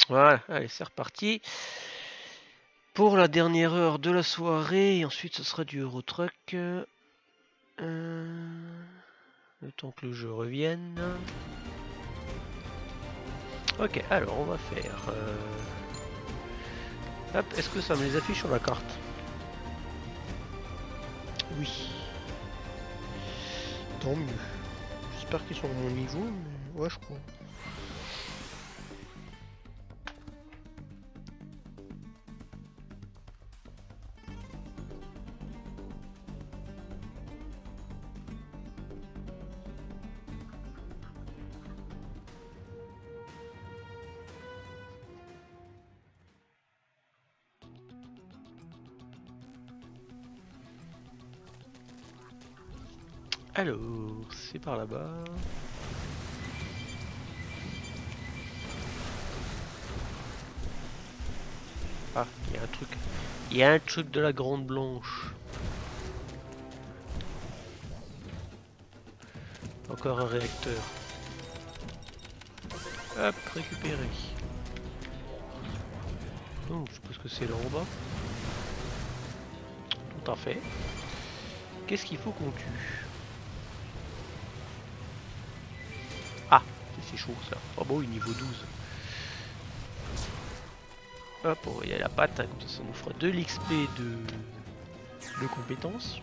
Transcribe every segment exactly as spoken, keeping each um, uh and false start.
Voilà, allez, c'est reparti. Pour la dernière heure de la soirée, et ensuite ce sera du Eurotruck. Euh, le temps que le jeu revienne. Ok, alors on va faire... Euh... Hop, est-ce que ça me les affiche sur la carte? Oui. Tant mieux. J'espère qu'ils sont à mon niveau, mais ouais, je crois. Alors, c'est par là-bas. Ah, il y a un truc. Il y a un truc de la Grande Blanche. Encore un réacteur. Hop, récupéré. Oh, je suppose que c'est là en bas. Tout à fait. Qu'est-ce qu'il faut qu'on tue? Ah, c'est chaud ça. Oh bon, niveau douze. Hop, on va y aller à la patte, hein, comme ça, ça nous fera de l'X P de... de compétences.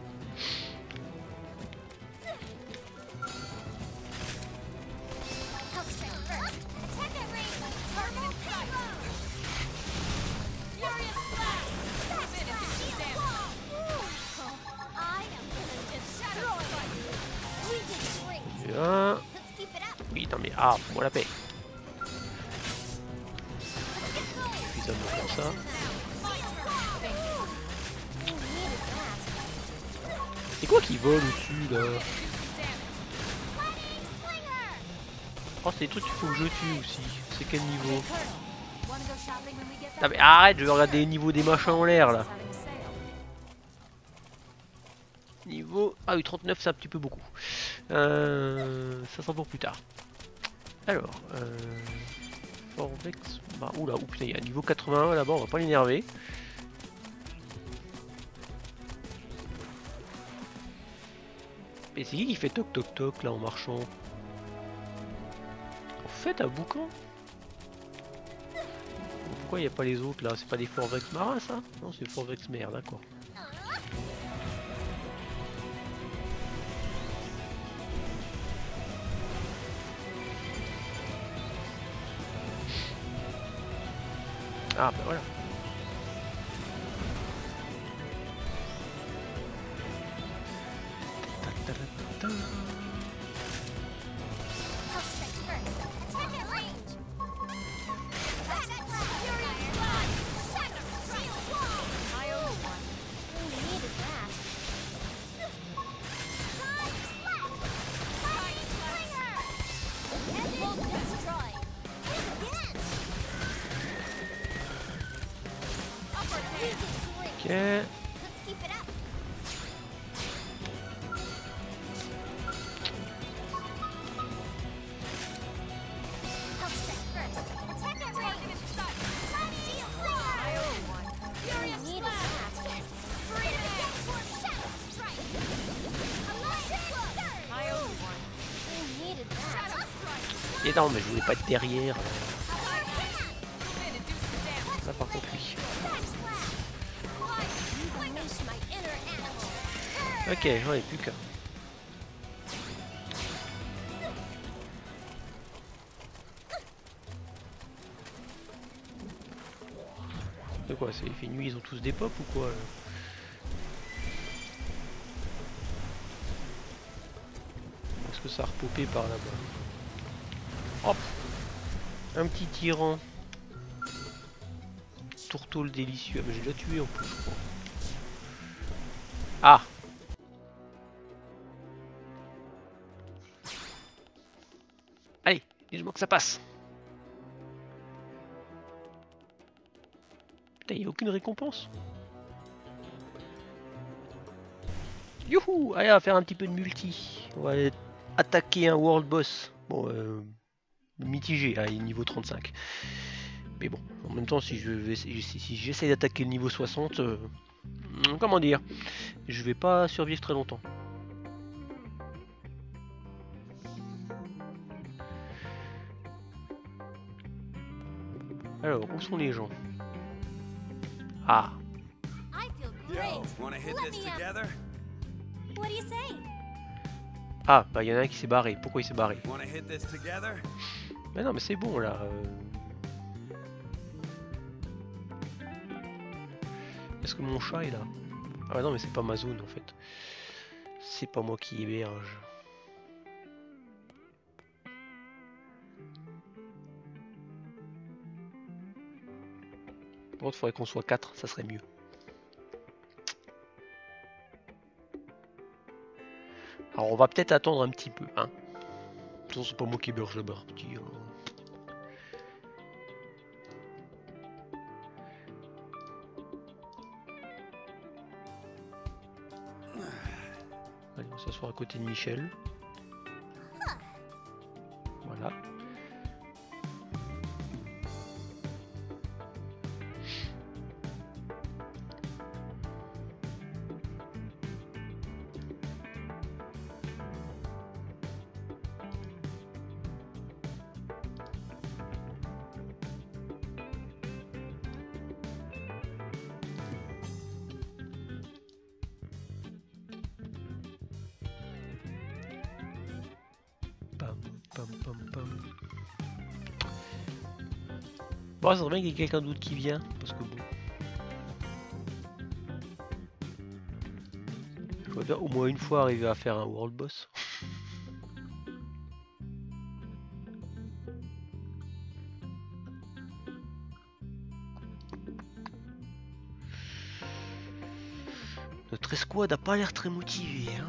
Bien. Oui, non mais ah, fous-moi la paix. Suffisamment pour ça. C'est quoi qui vole au-dessus là? Oh, c'est des trucs qu'il faut que je tue aussi. C'est quel niveau? Ah mais arrête, je vais regarder les niveaux des machins en l'air là. Niveau... Ah oui, trente-neuf c'est un petit peu beaucoup. Euh... Ça sera pour plus tard. Alors... Euh... Forvex... Bah, oula, ou putain, il y a niveau quatre-vingt-un là-bas, on va pas l'énerver. Mais c'est qui qui fait toc toc toc là en marchant? En fait, un boucan? Pourquoi il n'y a pas les autres là? C'est pas des Forvex marins ça? Non, c'est Forvex mer, d'accord. Ah ben voilà. Ok. Et non, mais je voulais pas être derrière. Là par contre oui. Ok, j'en ai plus qu'un. C'est quoi? C'est fait nuit, ils ont tous des pop ou quoi là? Est-ce que ça a repopé par là-bas? Hop! Un petit tyran. Tourteau le délicieux. Ah, mais j'ai déjà tué en plus, je crois. Ah! Allez, dis-moi que ça passe. Putain, il n'y a aucune récompense. Youhou! Allez, on va faire un petit peu de multi. On va attaquer un world boss. Bon, euh, mitigé, allez, niveau trente-cinq. Mais bon, en même temps, si je vais, si, si j'essaie d'attaquer le niveau soixante, euh, comment dire, je vais pas survivre très longtemps. Alors, où sont les gens? Ah. Ah, bah il y en a un qui s'est barré. Pourquoi il s'est barré? Mais non, mais c'est bon là. Euh... Est-ce que mon chat est là? Ah bah non, mais c'est pas ma zone en fait. C'est pas moi qui héberge. Par contre, il faudrait qu'on soit quatre, ça serait mieux. Alors on va peut-être attendre un petit peu, hein. De toute façon, c'est pas moi qui héberge là-bas, petit. Hein. Allez, on s'assoit à côté de Michel. Voilà. Pam, pam, pam. Bon, ça serait bien qu'il y ait quelqu'un d'autre qui vient, parce que bon. Je dois bien au moins une fois arriver à faire un world boss. Notre escouade n'a pas l'air très motivée, hein.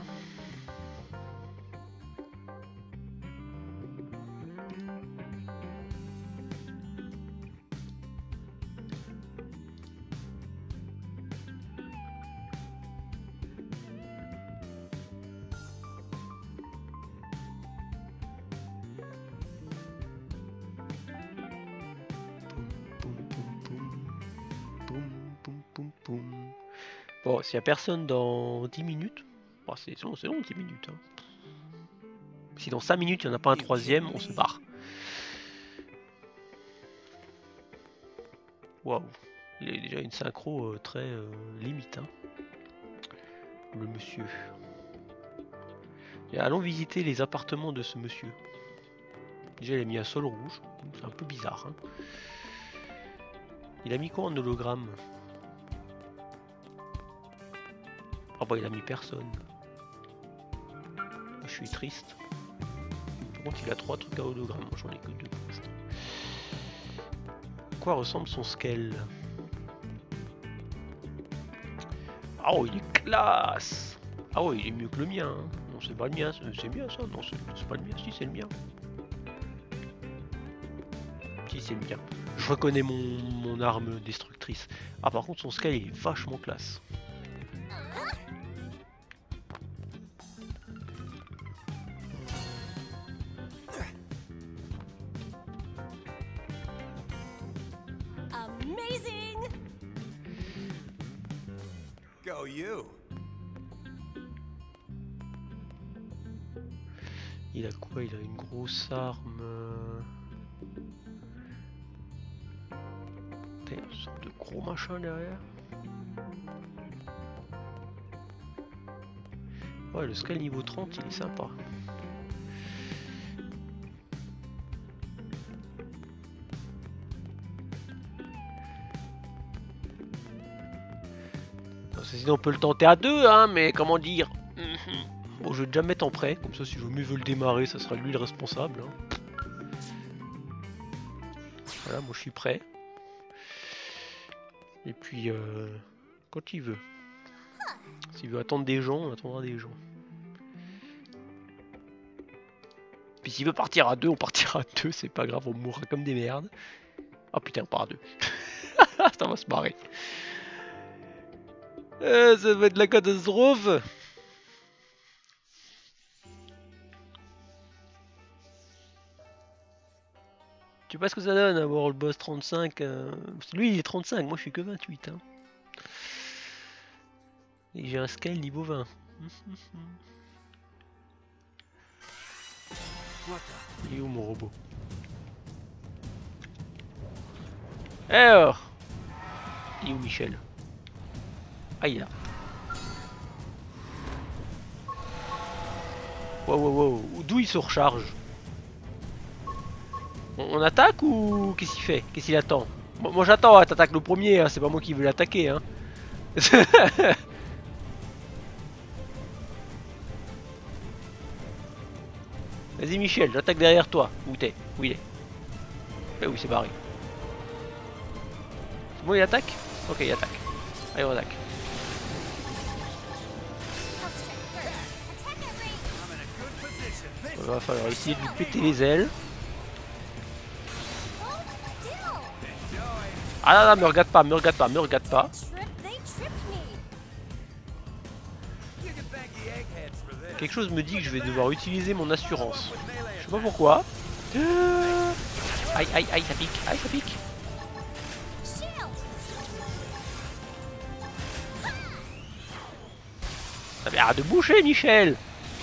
Bon, s'il n'y a personne dans dix minutes, oh, c'est long, c'est long dix minutes. Hein. Si dans cinq minutes il n'y en a pas un troisième, on se barre. Waouh, il a déjà une synchro euh, très euh, limite. Hein. Le monsieur. Et allons visiter les appartements de ce monsieur. Déjà il a mis un sol rouge, c'est un peu bizarre. Hein. Il a mis quoi en hologramme? Ah bah il a mis personne. Je suis triste. Par contre il a trois trucs à hologramme, moi j'en ai que deux pour l'instant. À quoi ressemble son scale? Ah oh il est classe. Ah ouais il est mieux que le mien. Hein. Non c'est pas le mien, c'est bien ça. Non c'est pas le mien, si c'est le mien. Si c'est le mien. Je reconnais mon, mon arme destructrice. Ah par contre son scale il est vachement classe. Go you. Il a quoi? Il a une grosse arme. T'as une sorte de gros machin derrière. Ouais, le scale niveau trente, il est sympa. Sinon on peut le tenter à deux, hein, mais comment dire. Bon, je vais déjà mettre en prêt, comme ça si je mieux veux le démarrer, ça sera lui le responsable. Hein. Voilà, moi je suis prêt. Et puis, euh, quand il veut. S'il veut attendre des gens, on attendra des gens. Puis s'il veut partir à deux, on partira à deux, c'est pas grave, on mourra comme des merdes. Ah putain, on part à deux. Ça va se marrer. Euh, ça va être la catastrophe. Je sais pas ce que ça donne avoir le boss trente-cinq. Euh... Lui il est trente-cinq, moi je suis que vingt-huit. Hein. Et j'ai un scale niveau vingt. Il est où mon robot? Alors, il est où Michel? Ah il est là. Wow wow wow, d'où il se recharge? On, on attaque ou qu'est-ce qu'il fait? Qu'est-ce qu'il attend? Moi, moi j'attends, hein, t'attaques le premier, hein, c'est pas moi qui veux l'attaquer. Hein. Vas-y Michel, j'attaque derrière toi. Où t'es? Où il est? Eh oui, c'est barré. C'est bon, il attaque? Ok, il attaque. Allez, on attaque. Il va falloir essayer de lui péter les ailes. Ah là là, me regarde pas, me regarde pas, me regarde pas. Quelque chose me dit que je vais devoir utiliser mon assurance. Je sais pas pourquoi. Aïe aïe aïe, ça pique, aïe ça pique. Ça va arrête de boucher Michel.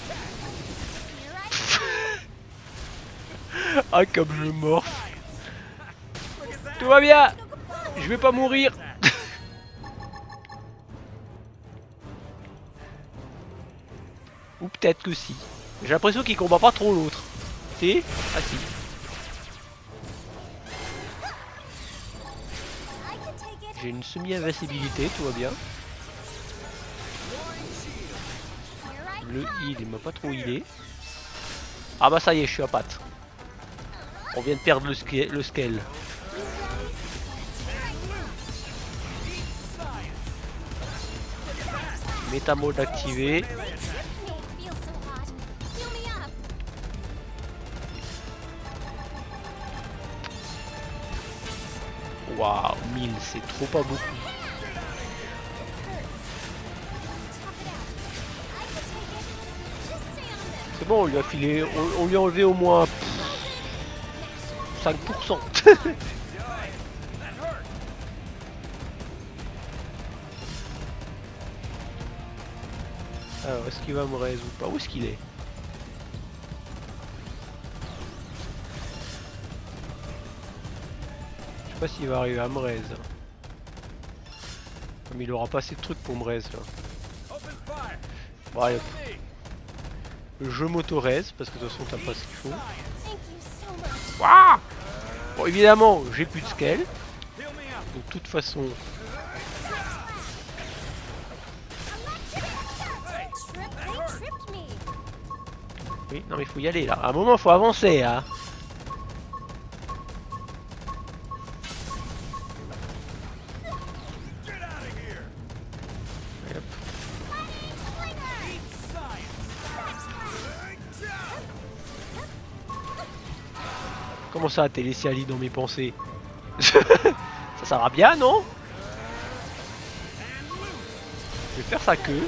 Ah comme je morfe. Tout va bien. Je vais pas mourir. Ou peut-être que si. J'ai l'impression qu'il combat pas trop l'autre. Si? Ah si. J'ai une semi-invincibilité, tout va bien. Le heal, il m'a pas trop healé. Ah bah ça y est, je suis à patte. On vient de perdre le, sca le scale. Métamode activé. Waouh, mille, c'est trop pas beaucoup. C'est bon, on lui a filé, on, on lui a enlevé au moins cinq pour cent. Alors, est-ce qu'il va me raise ou pas? Où est-ce qu'il est? Je sais pas s'il va arriver à me raise. Comme il aura pas assez de trucs pour me raise là. Bon, allez, je m'auto-raise parce que de toute façon t'as pas ce qu'il faut. Waouh! Bon, évidemment, j'ai plus de scale. De toute façon. Oui, non mais il faut y aller là. À un moment, il faut avancer. Hein. Comment ça, t'es laissé Ali dans mes pensées? Ça sert à bien, non? Je vais faire sa queue.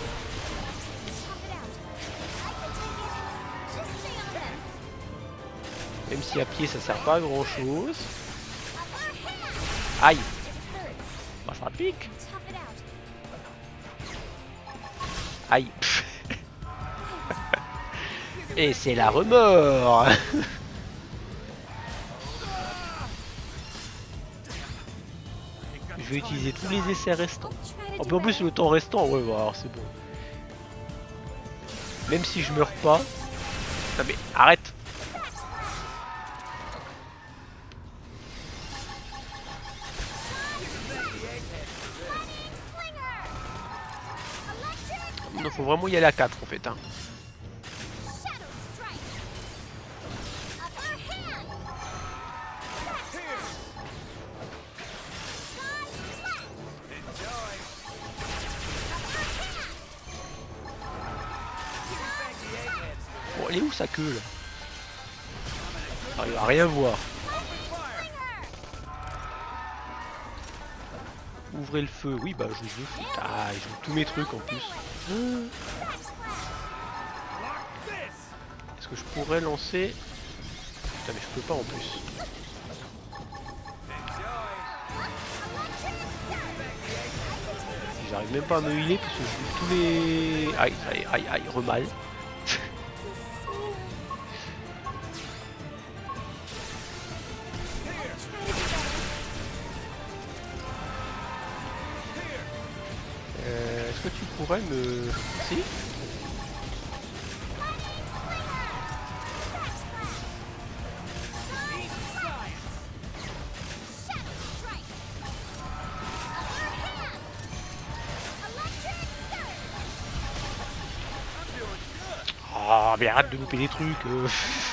Même si à pied ça sert pas à grand chose. Aïe. Bah ça pique. Aïe. Et c'est la remords. Je vais utiliser tous les essais restants. En plus le temps restant, ouais, bah, alors c'est bon. Même si je meurs pas. Non mais arrête. Il faut vraiment y aller à quatre en fait. Hein. Bon, elle est où sa queue là? Ah, il va rien voir. Ouvrez le feu, oui bah je veux. Ah, ils ont tous mes trucs en plus. Est-ce que je pourrais lancer? Putain mais je peux pas en plus. j'arrive même pas à me healer parce que je bouffe tous les... Aïe, aïe, aïe, aïe, remal. euh, Est-ce que tu pourrais me... Si? Oh mais arrête de louper des trucs euh.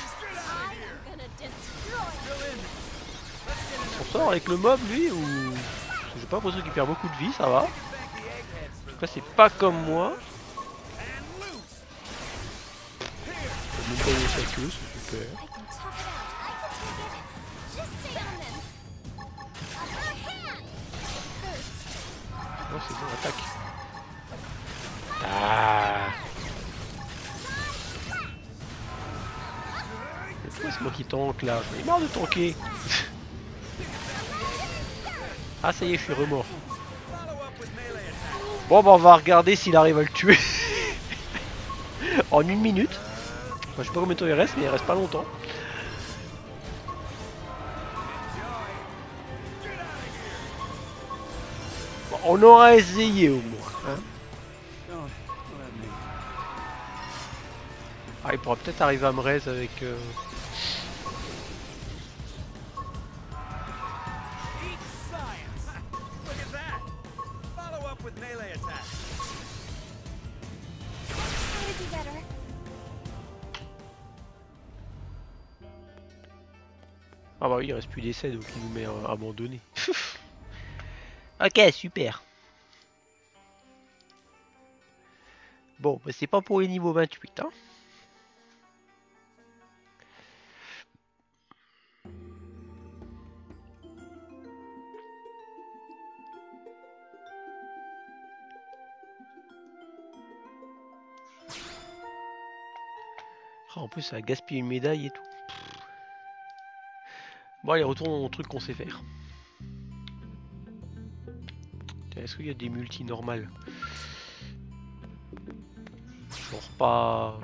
On sort avec le mob lui ou... J'ai pas l'impression qu'il perd beaucoup de vie, ça va. En tout cas c'est pas comme moi. Je même pas où ça queue, c'est super. Non c'est bon, attaque. Ah. C'est moi qui tank là, j'en ai marre de tanker. Ah ça y est, je suis remords. Bon bah on va regarder s'il arrive à le tuer. En une minute. Enfin, je sais pas combien de temps il reste, mais il reste pas longtemps. Bon, on aura essayé au moins. Hein. Ah, il pourra peut-être arriver à me raise avec... Euh... Ah bah oui, il reste plus d'essais donc il nous met euh, abandonné. Ok, super. Bon, bah c'est pas pour les niveaux vingt-huit, hein. Oh, en plus ça a gaspillé une médaille et tout. Bon allez, retournons au truc qu'on sait faire. Est-ce qu'il y a des multis normales? Genre pas...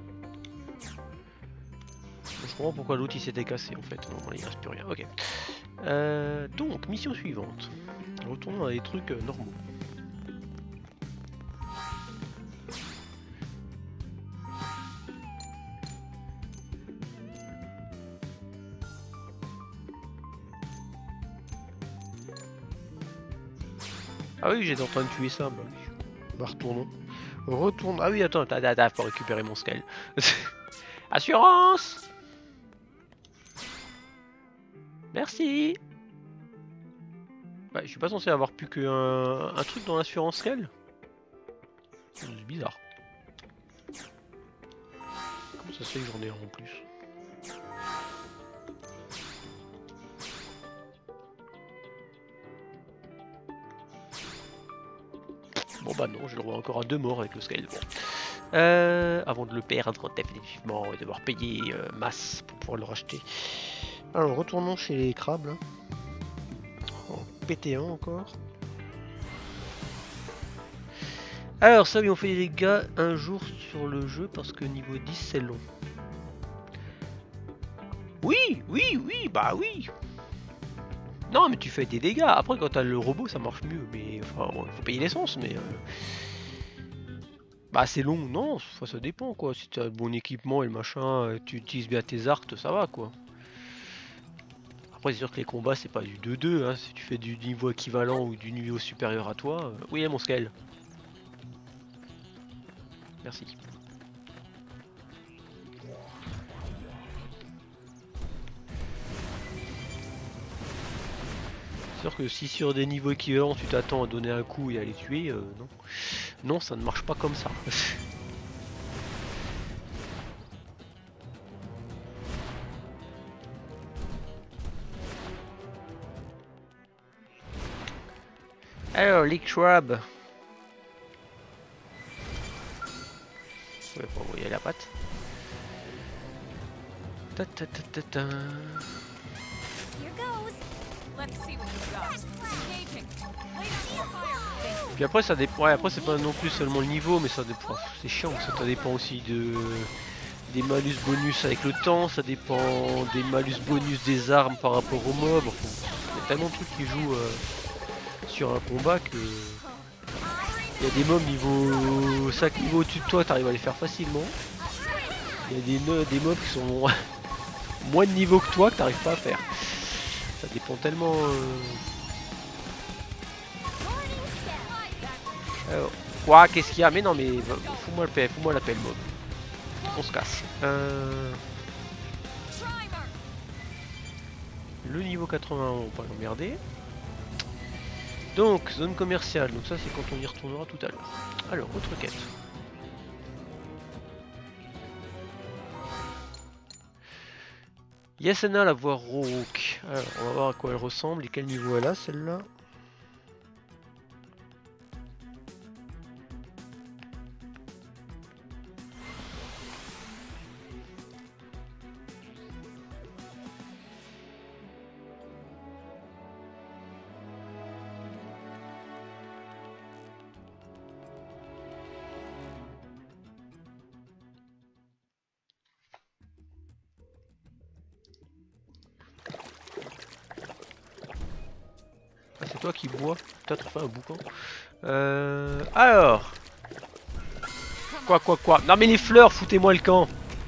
Je comprends pourquoi l'autre il s'était cassé en fait. Non, il reste plus rien. Ok. Euh, donc, mission suivante. Retournons à des trucs euh, normaux. Ah oui, j'étais en train de tuer ça. Bah, bah retournons. Retourne. Ah oui, attends, attends, attends, faut récupérer mon scale. Assurance. Merci. Bah, je suis pas censé avoir plus qu'un un truc dans l'assurance scale. C'est bizarre. Comment ça se fait que j'en ai un en plus? Bon bah non, j'ai le droit encore à deux morts avec le scale. Bon. Euh, avant de le perdre définitivement et devoir payer euh, masse pour pouvoir le racheter. Alors retournons chez les crabes là. En P T un encore. Alors ça, oui, on fait des dégâts un jour sur le jeu parce que niveau dix c'est long. Oui, oui, oui, bah oui. Non mais tu fais des dégâts, après quand t'as le robot ça marche mieux, mais enfin bon, faut payer l'essence mais... Euh... Bah c'est long, non, enfin, ça dépend quoi, si t'as le bon équipement et le machin, tu utilises bien tes arcs, ça va quoi. Après c'est sûr que les combats c'est pas du deux deux, hein. Si tu fais du niveau équivalent ou du niveau supérieur à toi... Euh... Oui mon scale. Merci. C'est sûr que si sur des niveaux équivalents tu t'attends à donner un coup et à les tuer, euh, non. Non, ça ne marche pas comme ça. Alors, Leak Shrub. Ouais, pour envoyer la patte. Ta ta ta ta ta. Puis après ça dépend, ouais, après c'est pas non plus seulement le niveau, mais ça dépend, c'est chiant, ça, ça dépend aussi de des malus bonus avec le temps, ça dépend des malus bonus des armes par rapport aux mobs, enfin, il y a tellement de trucs qui jouent euh, sur un combat que il y a des mobs niveau cinq niveaux au-dessus de toi, t'arrives à les faire facilement. Il y a des, no des mobs qui sont moins de niveau que toi que t'arrives pas à faire. Ça dépend tellement. Euh... Alors, quoi, qu'est-ce qu'il y a? Mais non, mais fous-moi le P F, fous-moi la pelle mob. On se casse. Euh... Le niveau quatre-vingt-un, on va pas l'emmerder. Donc, zone commerciale. Donc ça, c'est quand on y retournera tout à l'heure. Alors, autre quête. Yasena, la voix rauque. Alors, on va voir à quoi elle ressemble et quel niveau elle a, celle-là. Ah, c'est toi qui bois. Putain, t'as fait un boucan. Euh... Alors. Quoi, quoi, quoi? Non mais les fleurs, foutez-moi le camp.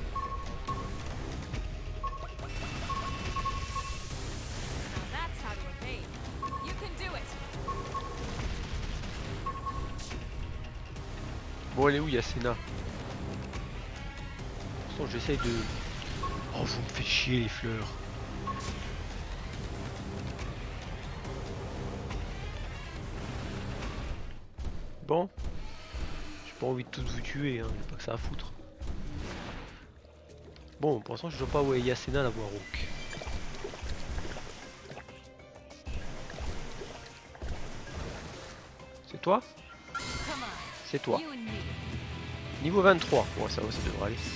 Bon, elle est où Yasena? Pourtant, j'essaye de... Oh, vous me faites chier les fleurs. Bon. J'ai pas envie de tous vous tuer, hein. J'ai pas que ça à foutre. Bon, pour l'instant, je vois pas où est Yasena la voix rauque. C'est toi? C'est toi. Niveau vingt-trois. Bon, ça va, ça devrait aller.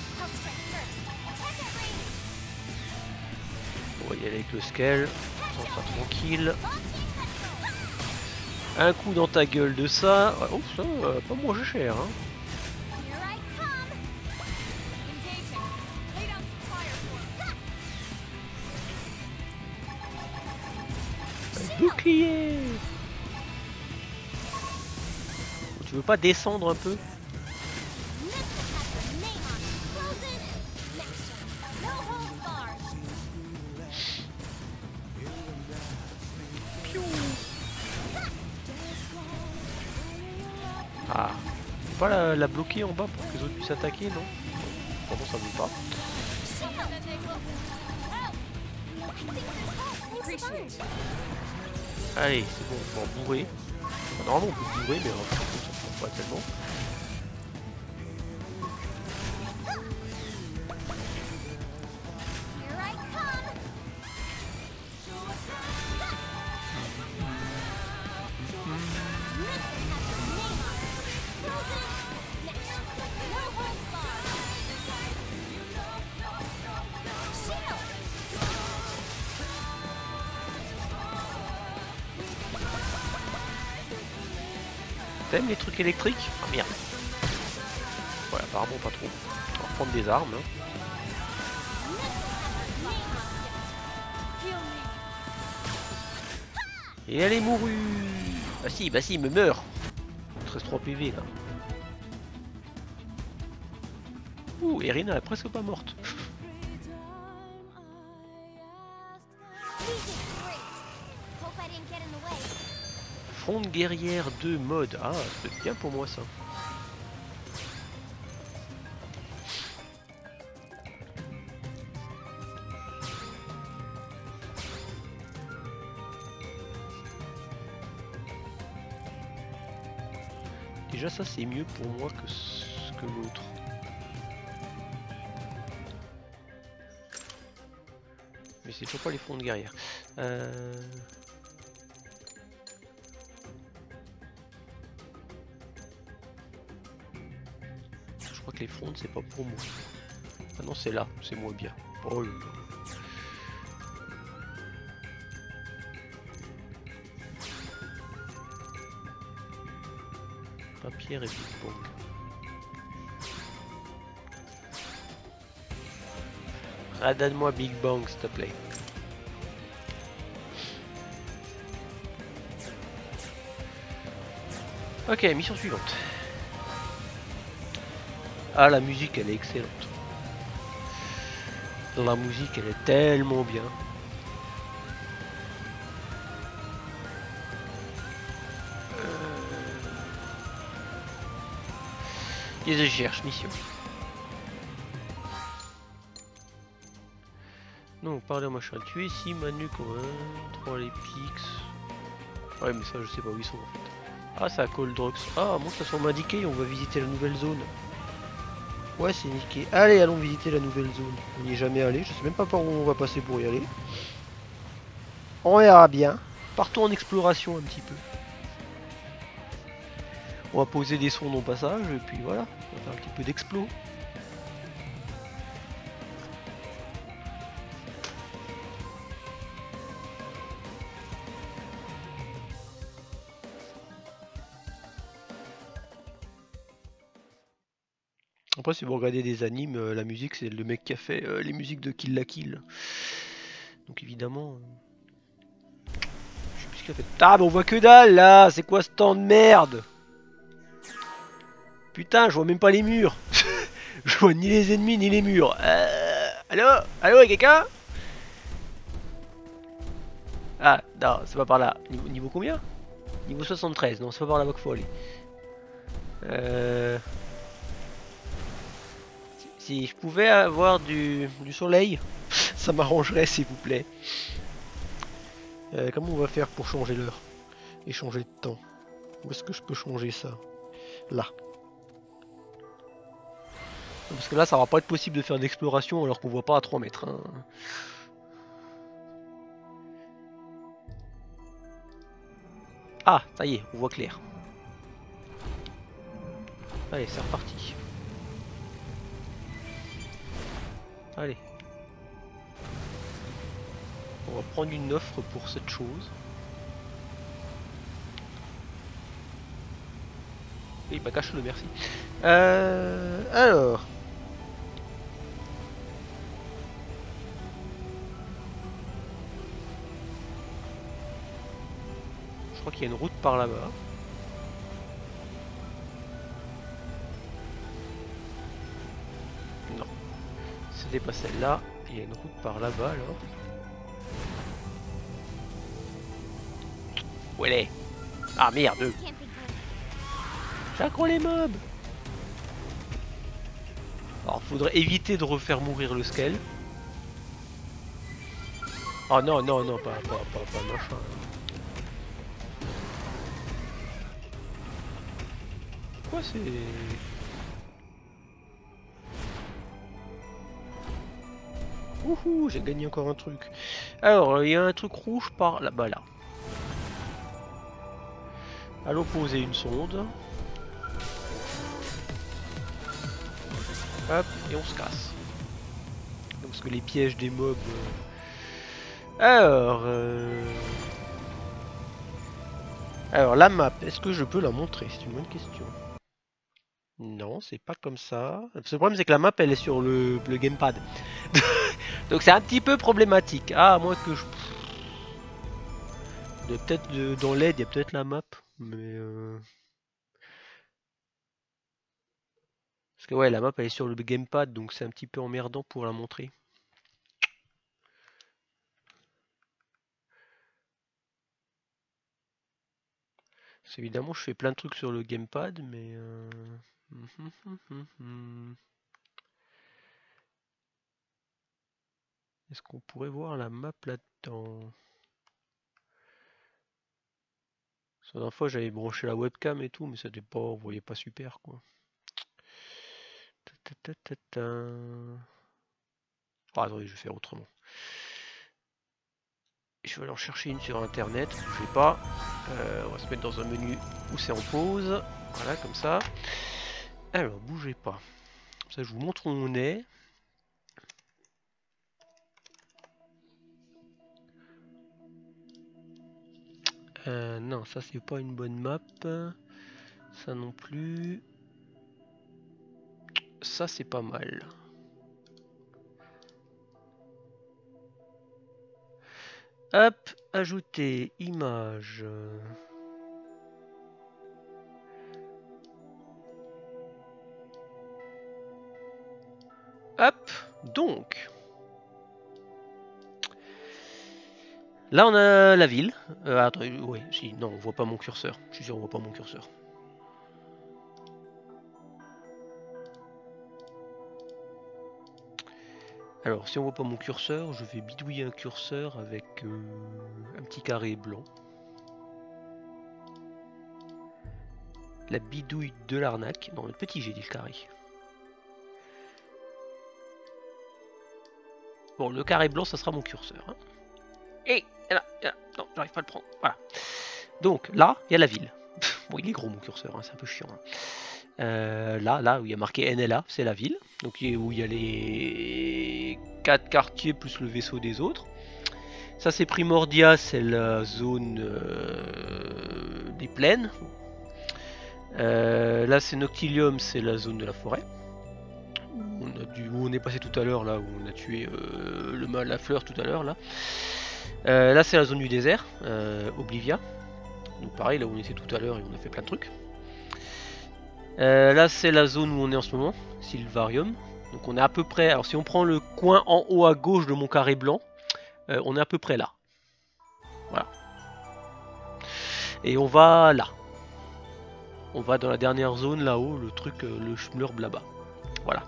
On va y aller avec le scale. On sera tranquille. Un coup dans ta gueule de ça. Oh, ça, euh, pas manger cher, hein. Un bouclier. Tu veux pas descendre un peu? Ah, faut pas la, la bloquer en bas pour que les autres puissent attaquer, non? Pardon, ça veut pas. Allez, c'est bon, on va en bourrer. Enfin, normalement on peut bourrer, mais on s'en fout pas tellement. T'aimes les trucs électriques? Oh merde. Voilà, apparemment pas trop. On va reprendre des armes. Hein. Et elle est mourue. Bah si, bah si, il me meurt. Il te reste trois P V là. Ouh, Erina est presque pas morte. Fronde guerrière deux mode. Ah, c'est bien pour moi ça. Déjà ça c'est mieux pour moi que, ce que l'autre. Mais c'est toujours pas les frondes guerrières. Euh... Je crois que les frondes c'est pas pour moi. Ah non c'est là, c'est moins bien. Oh là là. Papier et Big Bang. Redonne-moi Big Bang, s'il te plaît. Ok, mission suivante. Ah, la musique, elle est excellente. La musique, elle est tellement bien. Et je cherche mission. Non, parlez moi machin. Tuer ici Manu Cohen. trois les pics. Ouais, mais ça, je sais pas où ils sont en fait. Ah, c'est à Coldrox. Ah, moi, ça semble indiqué. On va visiter la nouvelle zone. Ouais, c'est niqué. Allez, allons visiter la nouvelle zone. On n'y est jamais allé. Je sais même pas par où on va passer pour y aller. On verra bien. Partons en exploration un petit peu. On va poser des sondes au passage. Et puis voilà. On va faire un petit peu d'explo. Après, si vous regardez des animes, euh, la musique, c'est le mec qui a fait euh, les musiques de Kill la Kill. Donc évidemment... Euh... Je sais plus ce qu'il a fait. Ah, mais on voit que dalle, là. C'est quoi ce temps de merde? Putain, je vois même pas les murs. Je vois ni les ennemis, ni les murs. Euh... Allô? Allô, y'a quelqu'un? Ah, non, c'est pas par là. Niveau, niveau combien? Niveau soixante-treize. Non, c'est pas par là-bas qu'il faut aller. Euh... Si je pouvais avoir du, du soleil, ça m'arrangerait s'il vous plaît. Euh, comment on va faire pour changer l'heure et changer de temps? Où est-ce que je peux changer ça? Là. Parce que là, ça va pas être possible de faire une exploration alors qu'on voit pas à trois mètres. Hein. Ah, ça y est, on voit clair. Allez, c'est reparti. Allez. On va prendre une offre pour cette chose. Oui, bah cache-le, merci. Euh, alors. Je crois qu'il y a une route par là-bas. Non. C'était pas celle-là. Il y a une route par là-bas alors. Où elle est? Ah merde! J'accrois les mobs! Alors faudrait éviter de refaire mourir le scale. Oh non, non, non, pas, pas, pas, pas machin. Quoi c'est... Wouhou, j'ai gagné encore un truc. Alors, il y a un truc rouge par là-bas, là. À l'opposé, une sonde. Hop, et on se casse. Donc, parce que les pièges des mobs... Euh... Alors... Euh... Alors, la map, est-ce que je peux la montrer? C'est une bonne question. Non, c'est pas comme ça. Le problème, c'est que la map, elle est sur le, le gamepad. Donc, c'est un petit peu problématique. Ah, à moins que je... Peut-être de, dans l'aide, il y a peut-être la map. Mais... Euh... Parce que ouais, la map elle est sur le gamepad, donc c'est un petit peu emmerdant pour la montrer. Parce évidemment, je fais plein de trucs sur le gamepad, mais... Euh... Est-ce qu'on pourrait voir la map là-dedans? La dernière fois, j'avais branché la webcam et tout, mais ça n'était pas... Vous voyez pas super, quoi. Ah, attendez, je vais faire autrement. Je vais aller en chercher une sur internet, bougez pas. Euh, on va se mettre dans un menu où c'est en pause. Voilà, comme ça. Alors, bougez pas. Comme ça, je vous montre où on est. Euh, non, ça c'est pas une bonne map. Ça non plus. Ça c'est pas mal. Hop, ajouter image. Hop, donc. Là on a la ville. Euh, attends, oui, si, non, on voit pas mon curseur. Je suis sûr on voit pas mon curseur. Alors si on voit pas mon curseur, je vais bidouiller un curseur avec euh, un petit carré blanc. La bidouille de l'arnaque. Non, le petit j'ai dit le carré. Bon, le carré blanc, ça sera mon curseur. Hein. Et là, là, non, j'arrive pas à le prendre. Voilà. Donc là, il y a la ville. Bon, il est gros mon curseur, hein, c'est un peu chiant. Hein. Euh, là, là où il y a marqué N L A, c'est la ville. Donc où il y a les quatre quartiers plus le vaisseau des autres. Ça c'est Primordia, c'est la zone euh, des plaines. Euh, là c'est Noctilium, c'est la zone de la forêt. Où on, a dû, où on est passé tout à l'heure, là où on a tué euh, le mâle, la fleur tout à l'heure. Là, euh, là c'est la zone du désert, euh, Oblivia. Donc pareil, là où on était tout à l'heure et on a fait plein de trucs. Euh, là c'est la zone où on est en ce moment, Sylvarium. Donc on est à peu près, alors si on prend le coin en haut à gauche de mon carré blanc, euh, on est à peu près là. Voilà. Et on va là. On va dans la dernière zone là-haut, le truc, euh, le schmurb là-bas. Voilà.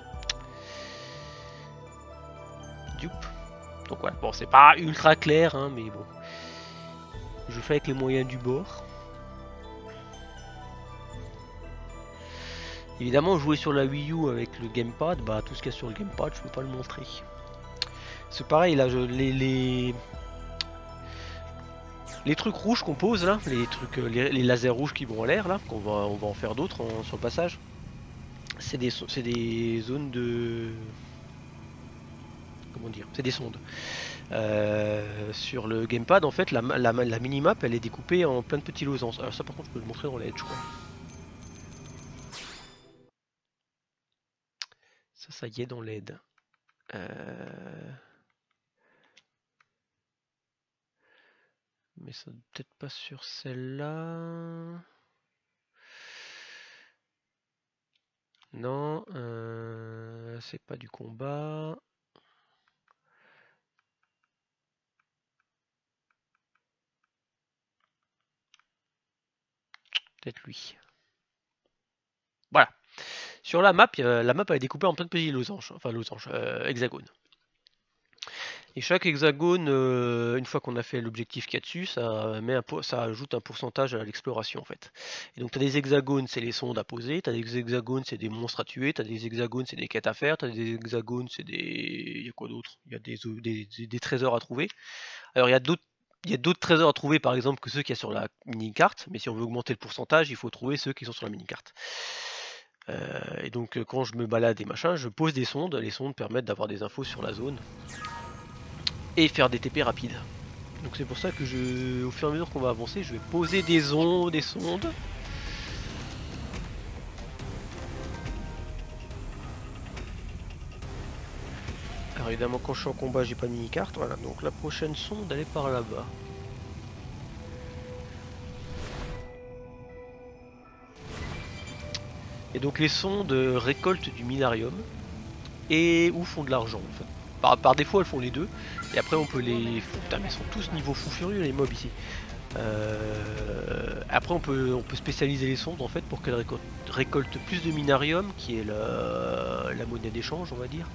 Dup. Donc voilà, bon c'est pas ultra clair, hein, mais bon. Je fais avec les moyens du bord. Évidemment, jouer sur la Wii U avec le gamepad, bah tout ce qu'il y a sur le gamepad, je peux pas le montrer. C'est pareil, là, je, les, les les trucs rouges qu'on pose là, les trucs, les, les lasers rouges qui vont en l'air là, qu'on va, on va en faire d'autres sur le passage. C'est des, c'est des zones de, comment dire, c'est des sondes. Euh, sur le gamepad, en fait, la, la, la minimap, elle est découpée en plein de petits losanges. Alors ça, par contre, je peux le montrer dans l'E D, je crois. Ça, ça y est dans l'E D. Euh... Mais ça peut-être pas sur celle-là. Non, euh... c'est pas du combat. Peut-être lui. Voilà. Sur la map, la map est découpée en plein de petits losanges, enfin losanges, euh, hexagones. Et chaque hexagone, euh, une fois qu'on a fait l'objectif qu'il y a dessus, ça, met un, ça ajoute un pourcentage à l'exploration en fait. Et donc tu as des hexagones, c'est les sondes à poser, tu as des hexagones, c'est des monstres à tuer, tu as des hexagones, c'est des quêtes à faire, tu as des hexagones, c'est des... Il y a quoi d'autre? Il y a des, des, des, des trésors à trouver. Alors il y a d'autres Il y a d'autres trésors à trouver par exemple que ceux qu'il y a sur la mini-carte, mais si on veut augmenter le pourcentage, il faut trouver ceux qui sont sur la mini-carte. Euh, et donc quand je me balade et machin, je pose des sondes, les sondes permettent d'avoir des infos sur la zone et faire des T P rapides. Donc c'est pour ça que je, au fur et à mesure qu'on va avancer, je vais poser des ondes, des sondes. Alors évidemment quand je suis en combat j'ai pas de mini-carte, voilà, donc la prochaine sonde elle est par là-bas. Et donc les sondes récoltent du minarium et ou font de l'argent en fait. Par, par défaut elles font les deux et après on peut les... Putain mais ils sont tous niveau fou furieux les mobs ici. Euh... Après on peut, on peut spécialiser les sondes en fait pour qu'elles récoltent, récoltent plus de minarium qui est la, la monnaie d'échange on va dire.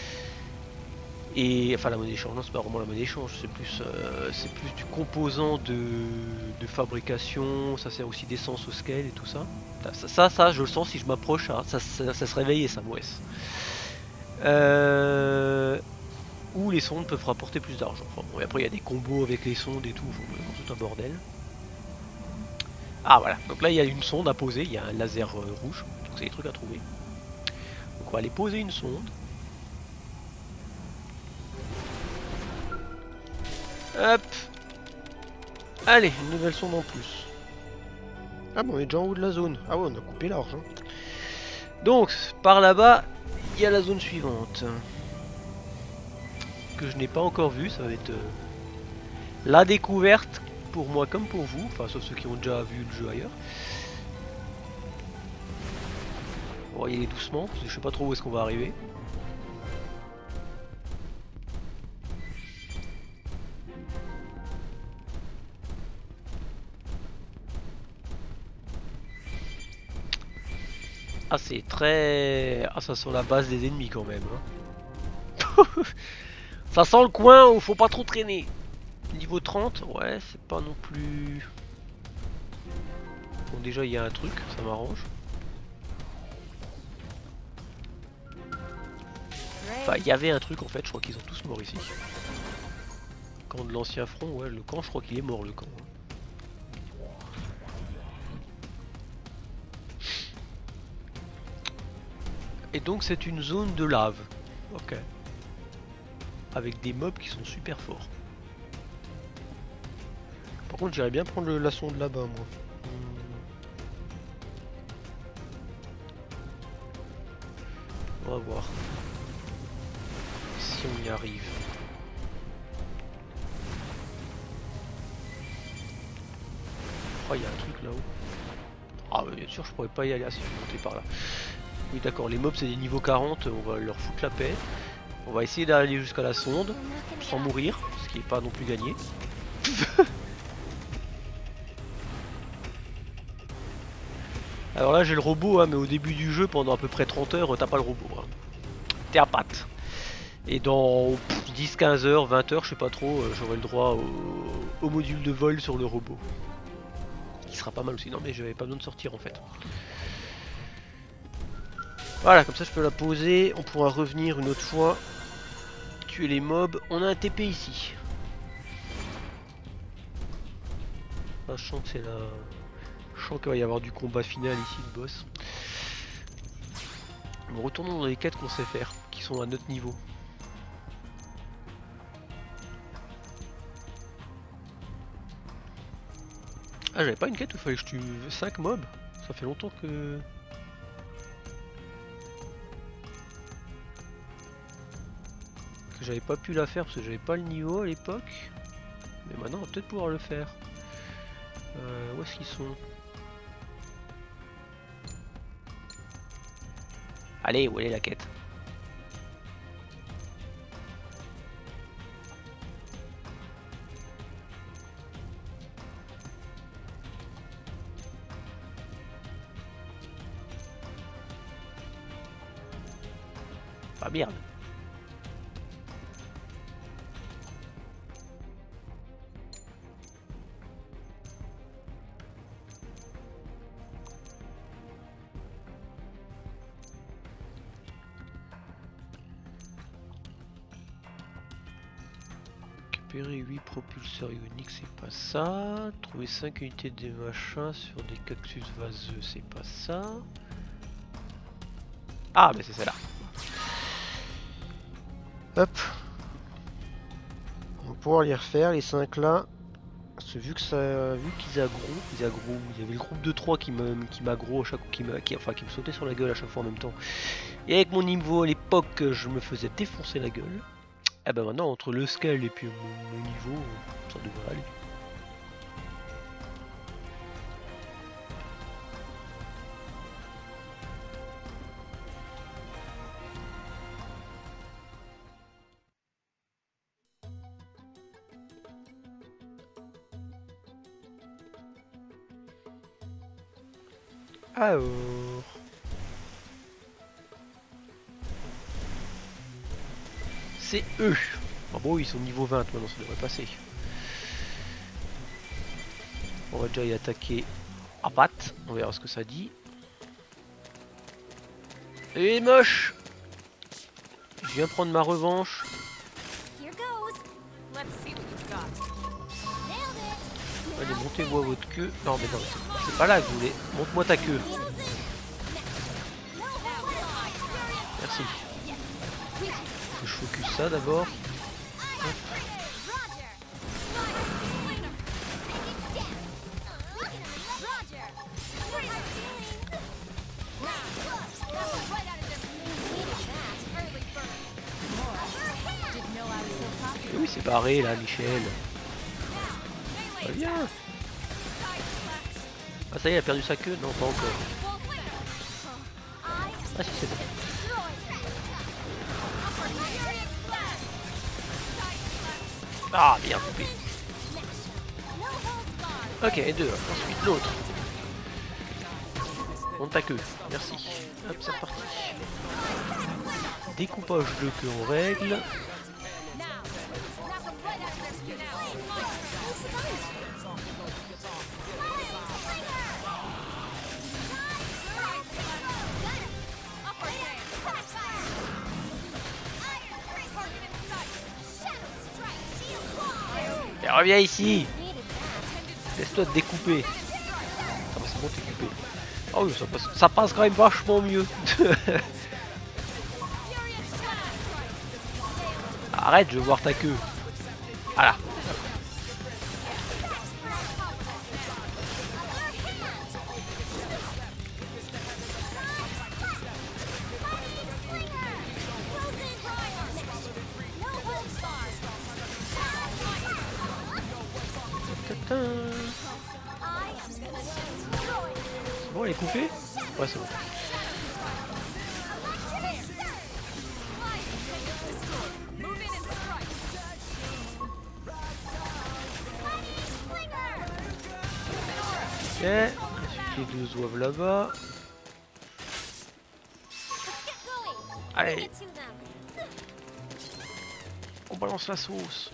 Et enfin la monnaie d'échange, non c'est pas vraiment la monnaie d'échange, c'est plus, euh, c'est plus du composant de, de fabrication, ça sert aussi d'essence au scale et tout ça. Ça, ça, ça je le sens si je m'approche, ça, ça, ça, ça se réveille et ça m'ouest. Euh... Où les sondes peuvent rapporter plus d'argent. Enfin, bon, et après il y a des combos avec les sondes et tout, faut tout un bordel. Ah voilà, donc là il y a une sonde à poser, il y a un laser euh, rouge, donc c'est des trucs à trouver. Donc on va aller poser une sonde. Hop. Allez, une nouvelle sonde en plus. Ah bon, on est déjà en haut de la zone. Ah ouais, on a coupé large. Hein. Donc, par là-bas, il y a la zone suivante. Que je n'ai pas encore vue, ça va être euh, la découverte pour moi comme pour vous. Enfin, sauf ceux qui ont déjà vu le jeu ailleurs. On va y aller doucement, parce que je sais pas trop où est-ce qu'on va arriver. Ah c'est très... Ah ça sent la base des ennemis quand même. Hein. Ça sent le coin où faut pas trop traîner. Niveau trente, ouais c'est pas non plus... Bon déjà il y a un truc, ça m'arrange. Enfin il y avait un truc en fait, je crois qu'ils sont tous morts ici. Camp de l'ancien front, ouais le camp je crois qu'il est mort le camp. Et donc c'est une zone de lave. Ok. Avec des mobs qui sont super forts. Par contre j'irais bien prendre le, la sonde là-bas moi. On va voir. Si on y arrive. Oh il y a un truc là-haut. Ah bien sûr je pourrais pas y aller si je montais par là. Oui d'accord, les mobs c'est des niveaux quarante, on va leur foutre la paix. On va essayer d'aller jusqu'à la sonde, sans mourir, ce qui n'est pas non plus gagné. Alors là j'ai le robot, hein, mais au début du jeu, pendant à peu près trente heures, t'as pas le robot. Hein. T'es à patte. Et dans dix quinze heures, vingt heures, je sais pas trop, j'aurai le droit au, au module de vol sur le robot. Qui sera pas mal aussi, non mais j'avais pas besoin de sortir en fait. Voilà, comme ça je peux la poser, on pourra revenir une autre fois, tuer les mobs. On a un T P ici. Sachant que c'est la... Je sens qu'il va y avoir du combat final ici, le boss. Bon, retournons dans les quêtes qu'on sait faire, qui sont à notre niveau. Ah, j'avais pas une quête où il fallait que je tue cinq mobs? Ça fait longtemps que... que j'avais pas pu la faire parce que j'avais pas le niveau à l'époque. Mais maintenant on va peut-être pouvoir le faire. Euh, où est-ce qu'ils sont? Allez, où est la quête? Ah merde. Récupérer huit propulseurs ioniques, c'est pas ça. Trouver cinq unités de machins sur des cactus vaseux, c'est pas ça. Ah, mais c'est celle-là. Hop. On va pouvoir les refaire, les cinq là. Parce que vu que ça, vu qu'ils aggro, ils aggro, il y avait le groupe de trois qui me, qui m'aggro à chaque, qui me, qui, enfin qui me sautait sur la gueule à chaque fois en même temps. Et avec mon niveau à l'époque, je me faisais défoncer la gueule. Et ben maintenant entre le scale et puis mon, mon niveau, ça devrait aller. Alors... c'est eux. Ah bon, ils sont niveau vingt maintenant, ça devrait passer. On va déjà y attaquer à patte, on verra ce que ça dit. Et moche. Je viens prendre ma revanche. Allez, montez-moi votre queue. Non mais non, c'est pas là que je voulais. Monte-moi ta queue. Merci. Je focus ça d'abord. s'est barré là, Michel. Bah, viens. Ah ça y est, il a perdu sa queue? Non, pas encore. Ah si, c'est bon. Ah, bien coupé. Ok, et deux. Ensuite, l'autre. Monte ta queue. Merci. Hop, c'est reparti. Découpage de queue en règle. Et reviens ici. Laisse-toi te découper. Ah bah c'est bon, t'es coupé. Ah oui, ça passe, ça passe quand même vachement mieux. Arrête, je veux voir ta queue. Voilà. C'est bon, elle est coupée? Ouais, c'est bon. Ok, ensuite les deux zouaves là-bas. Allez, on balance la sauce.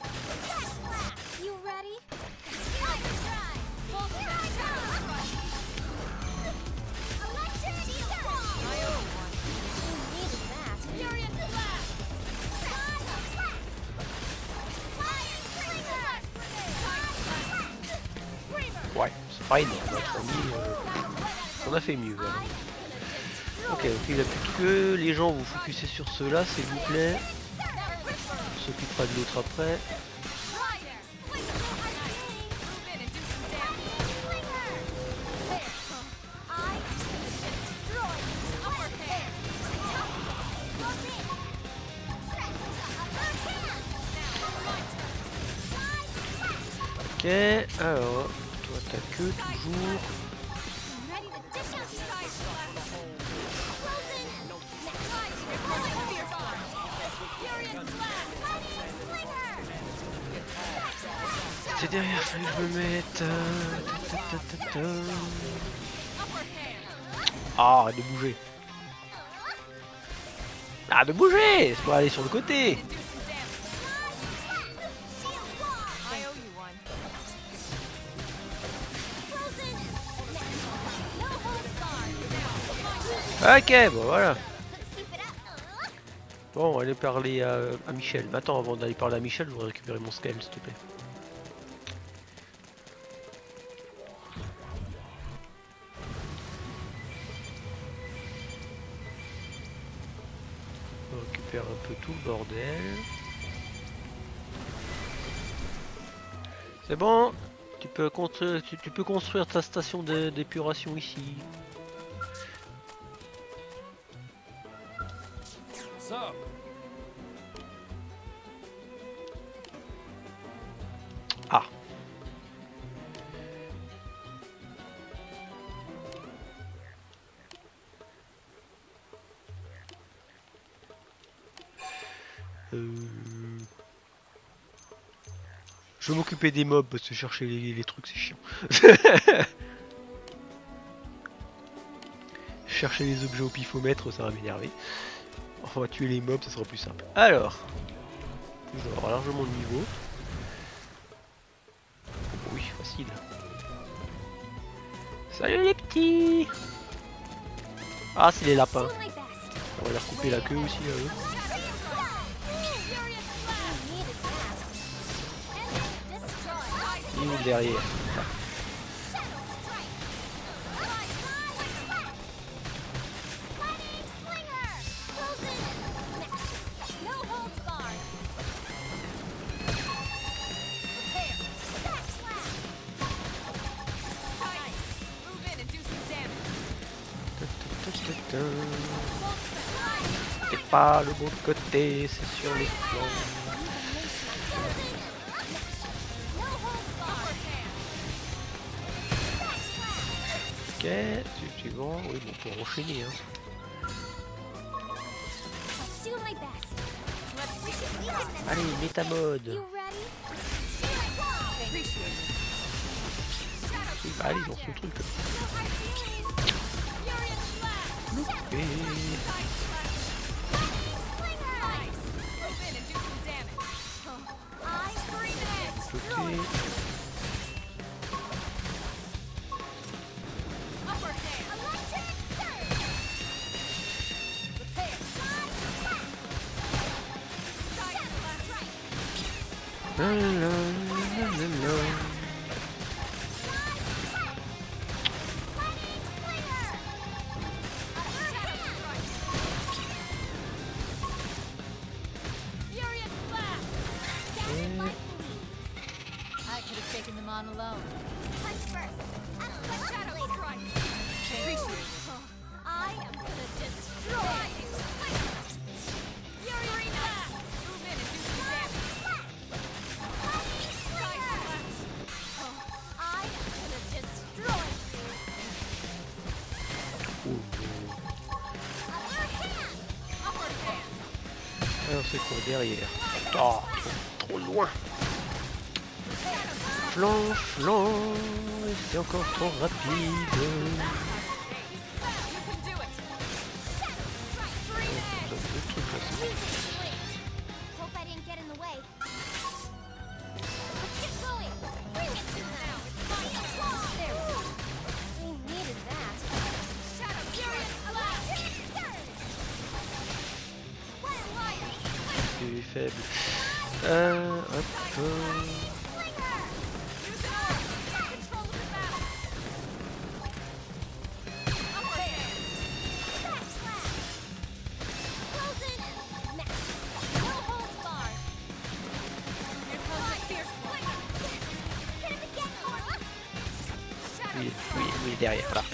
Ouais, c'est pas énorme, euh, on a fait mieux. Voilà. Ok, ok, il a plus que les gens, vous focussez sur ceux-là, s'il vous plaît. On s'occupera de l'autre après. Ok, alors, toi t'as que toujours. C'est derrière, fallait que je me mette. Ta, ta, ta, ta, ta. Ah, arrête de bouger. Ah, de bouger! Laisse-moi aller sur le côté. Ok, bon voilà. Bon, on va aller parler à, à Michel. Mais attends, avant d'aller parler à Michel, je voudrais récupérer mon scale, s'il te plaît. On récupère un peu tout le bordel. C'est bon, tu peux construire, tu, tu peux construire ta station d'épuration ici. Ah. Euh... Je vais m'occuper des mobs parce que chercher les, les trucs c'est chiant. Chercher les objets au pifomètre ça va m'énerver. On va tuer les mobs, ça sera plus simple. Alors, je vais avoir largement le niveau. Oui, facile. Salut les petits. Ah, c'est les lapins. On va leur couper la queue aussi à eux. Il est derrière. C'est pas le bon côté, c'est sur les flancs. c'est suivant. Oui, bon, pour enchaîner. Hein. Allez, métamode. Bah, allez, ils ont ce truc. Loupé. Côté. La, la, la, la, la. On alone. Punch first. Shadow strike. I am gonna destroy you. Fury blast. Move in and do some damage. I am gonna destroy you. Upper hand. Upper hand. Alors c'est quoi derrière? Oh, trop loin. Flanc, flanc, c'est encore trop rapide. C'est faible. Euh, hop. Oui, oui, oui, derrière, voilà.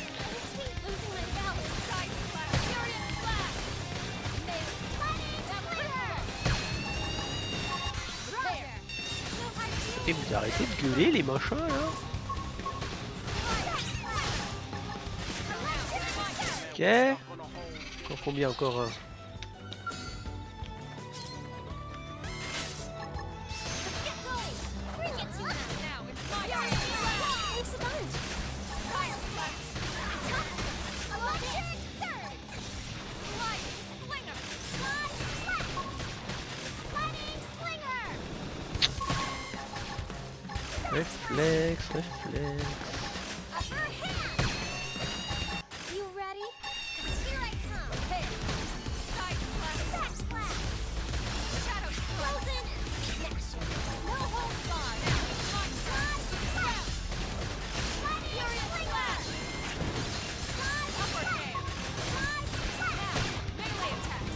Et vous arrêtez de gueuler les machins là. Ok. Encore combien encore un? Réflexe, réflexe. You ready? Here I come. Hey. Side slash. Back slash. Shadow frozen. Smash. No holds barred. Side slash. Furious slash. Side upper hand. Side slash. Melee attacks.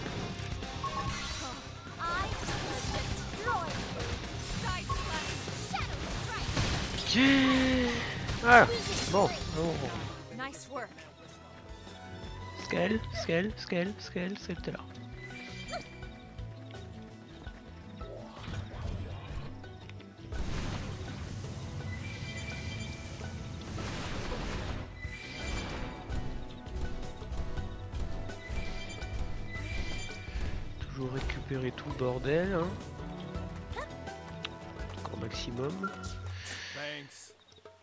I will destroy you. Side slash. Shadow strike. Yeah. Voilà. Bon. bon. Nice work. Scale, scale, scale, scale, c'était là. Toujours récupérer tout le bordel. Hein. Encore maximum. Thanks.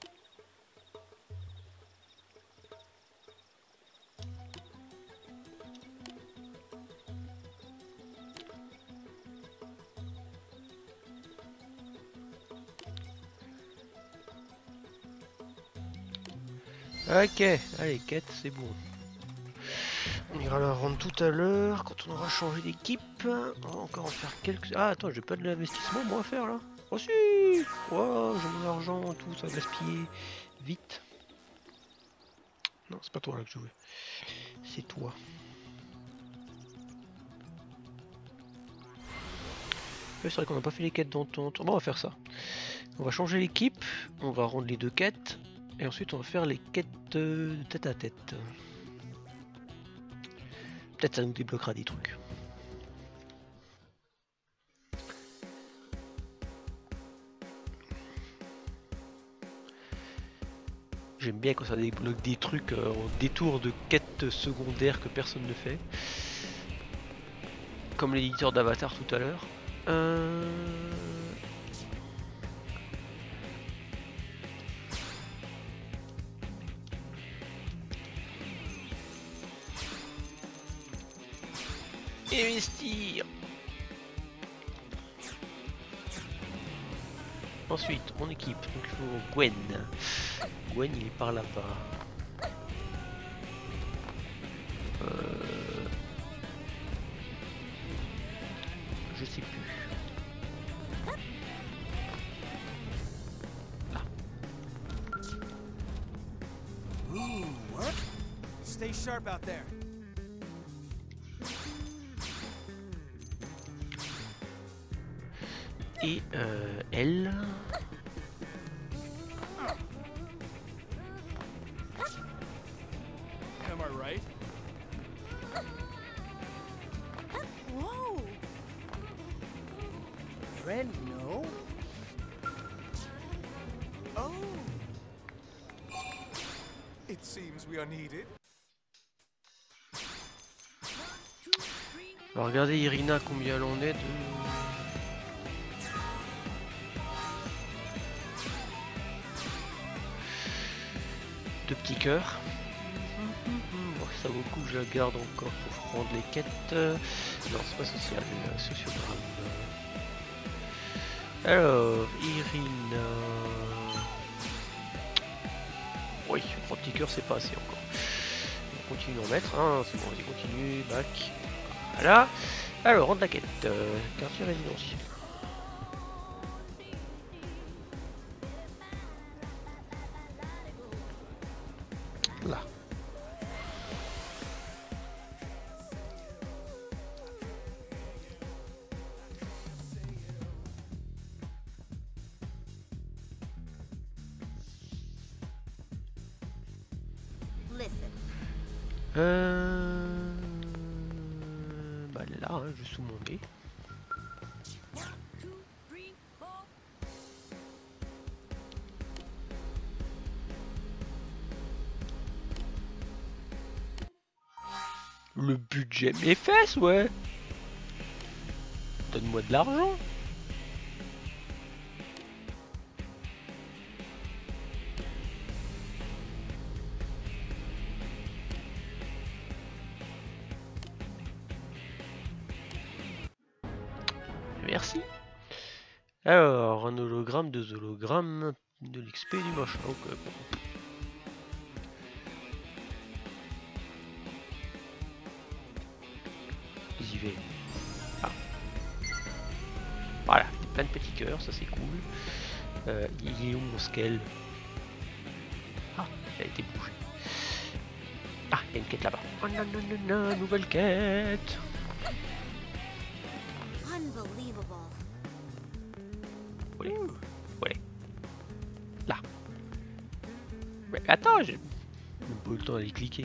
Ok, allez, quête, c'est bon. On ira la rendre tout à l'heure quand on aura changé d'équipe. On va encore en faire quelques. Ah, attends, j'ai pas de l'investissement moi à faire là. Oh si. Wow, j'ai mon argent, tout ça gaspillé. Vite. Non, c'est pas toi là que je veux. C'est toi. C'est vrai qu'on n'a pas fait les quêtes d'entente. Bon, on va faire ça. On va changer l'équipe. On va rendre les deux quêtes. Et ensuite, on va faire les quêtes euh, tête à tête. Peut-être ça nous débloquera des trucs. J'aime bien quand ça débloque des trucs euh, en détour de quêtes secondaires que personne ne fait. Comme l'éditeur d'Avatar tout à l'heure. Euh... Investir. Ensuite, on équipe. Donc il faut Gwen. Gwen, il est par là-bas. Euh... Je sais plus. Là. Ooh, what? Stay sharp out there. Et euh, elle. Am I right? Whoa! Friend, no? Oh. It seems we are needed. Alors regardez Irina combien elle en est de... de petits cœurs. Bon, ça vaut le coup que je la garde encore pour prendre les quêtes. Non, c'est pas social, euh, sociogramme. Alors, Irina... Oui, trois petits cœurs c'est pas assez encore. On continue d'en mettre, hein, c'est bon, vas-y continue, back. Voilà. Alors, rendre la quête. Euh, quartier résidentiel. Là. Listen. Euh... Bah là, hein, juste sous mon nez. Le budget mes fesses, ouais. Donne-moi de l'argent. Merci. Alors, un hologramme, deux hologrammes, de l'X P, du machin. Ok, bon. J'y vais. Ah. Voilà, plein de petits cœurs, ça c'est cool. Euh, il est où mon scale? Ah, il a été bougé. Ah, il y a une quête là-bas. Oh non, non, non, non, nouvelle quête. Unbelievable. Où elle est? Où elle est? Là. Mais attends, j'ai même pas eu le temps d'aller cliquer.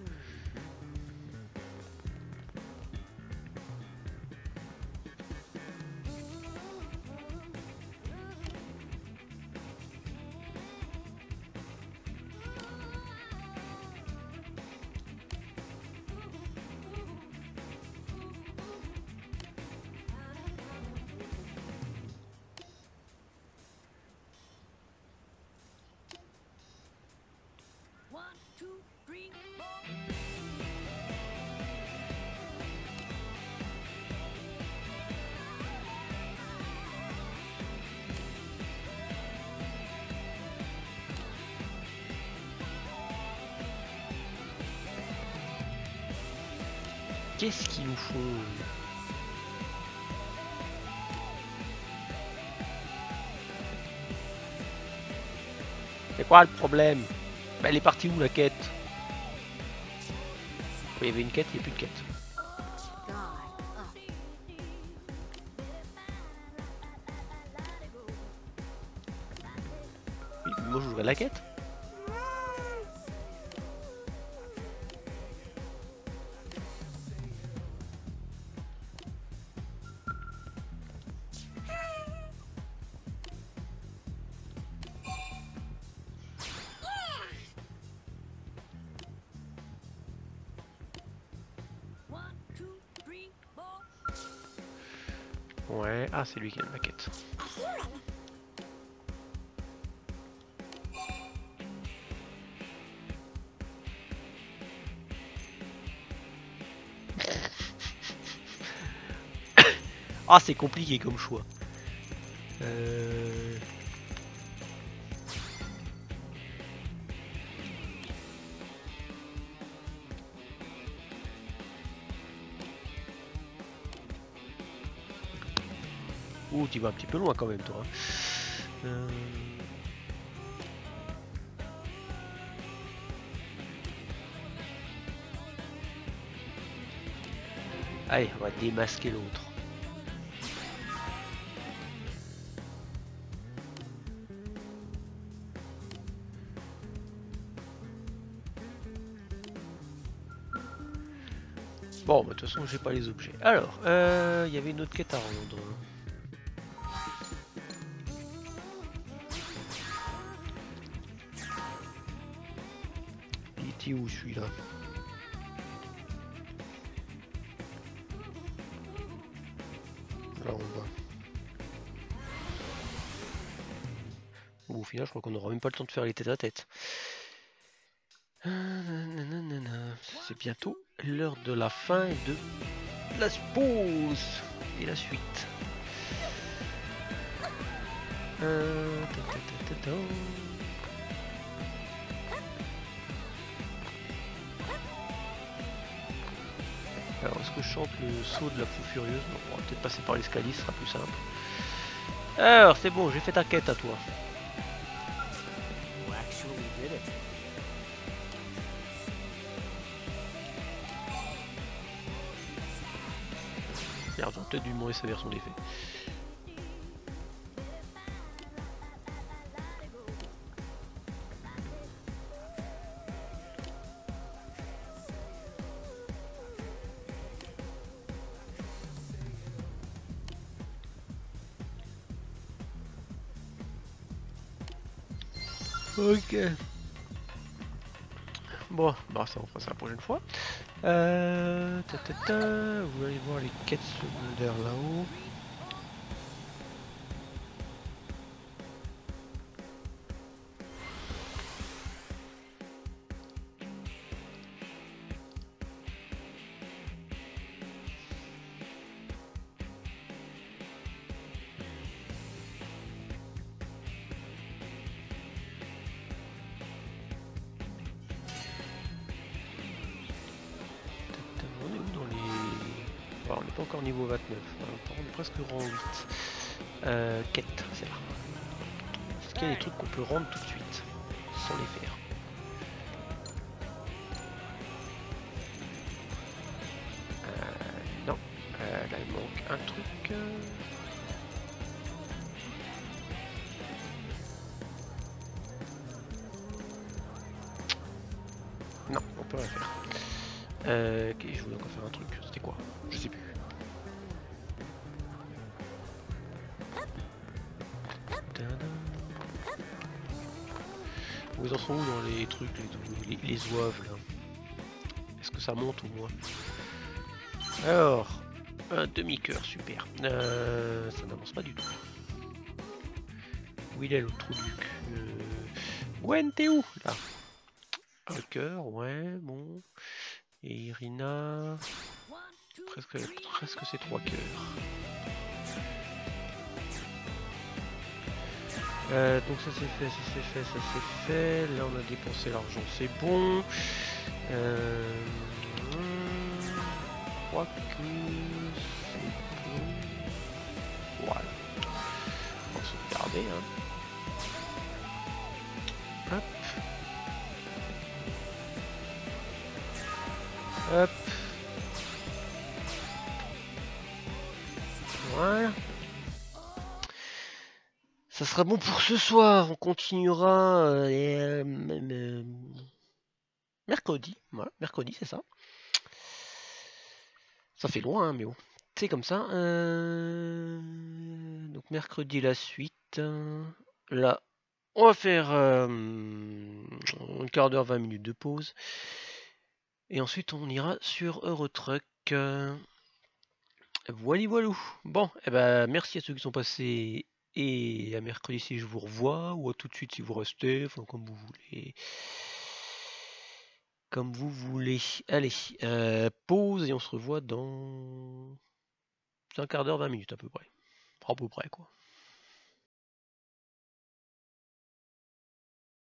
One, two, three, four. Qu'est-ce qu'ils nous font? C'est quoi le problème? Bah, elle est partie où la quête? Il y avait une quête, il n'y a plus de quête. God. Oh. Oui, mais moi je jouerais la quête. Ouais, ah c'est lui qui a une maquette. Ah c'est compliqué comme choix. Euh... Ouh, tu vas un petit peu loin quand même, toi. Euh... Allez, on va démasquer l'autre. Bon, bah, de toute façon, j'ai pas les objets. Alors, il euh, y avait une autre quête à rendre. Il était où celui-là? Là, on va. Bon, au final, je crois qu'on n'aura même pas le temps de faire les têtes à tête. C'est bientôt l'heure de la fin et de la pause et la suite. Euh... Alors, est-ce que je chante le saut de la fou furieuse? Non, on va peut-être passer par l'escalier, ce sera plus simple. Alors, c'est bon, j'ai fait ta quête à toi. You actually did it. Merde, j'aurais peut-être dû demander sa version d'effet. Ok. Bon, bah ça on fera ça la prochaine fois. Euh, ta, ta, ta, vous allez voir les quêtes secondaires là-haut. Pas encore niveau vingt-neuf, on est presque rang huit. Euh, quête, c'est là. Est-ce qu'il y a des trucs qu'on peut rendre tout de suite sans les faire? euh, Non, euh, là il manque un truc. Non, on peut rien faire. Euh, ok, je voulais encore faire un truc, c'était quoi? Je sais plus. Ils en sont où dans les trucs, les, les, les oeuvres là? Est-ce que ça monte au moins? Alors, un demi-cœur, super. Euh, ça n'avance pas du tout. Où il est l'autre trou du cul? euh... Gwen, t'es où? Là. Un cœur, ouais, bon. Et Irina... Presque, presque ces trois cœurs. Euh, donc ça c'est fait, ça c'est fait, ça c'est fait. Là on a dépensé l'argent, c'est bon. Euh, je crois que c'est bon. Voilà. On va sauvegarder. Hein. Hop. Hop. Voilà. Ça sera bon pour ce soir. On continuera euh, et, euh, euh, mercredi. Voilà, mercredi, c'est ça. Ça fait loin, hein, mais bon. C'est comme ça. Euh... Donc mercredi la suite. Là, on va faire euh, un quart d'heure, vingt minutes de pause. Et ensuite, on ira sur Eurotruck. Euh... Voilà, voilou. Bon, eh ben, merci à ceux qui sont passés. Et à mercredi si je vous revois, ou à tout de suite si vous restez, enfin comme vous voulez. Comme vous voulez. Allez, euh, pause et on se revoit dans un quart d'heure, vingt minutes à peu près. À peu près quoi.